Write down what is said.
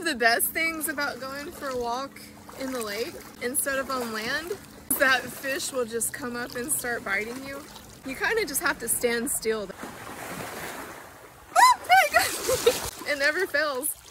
the best things about going for a walk in the lake instead of on land is that fish will just come up and start biting you. You kind of just have to stand still. Oh, there it goes. It never fails.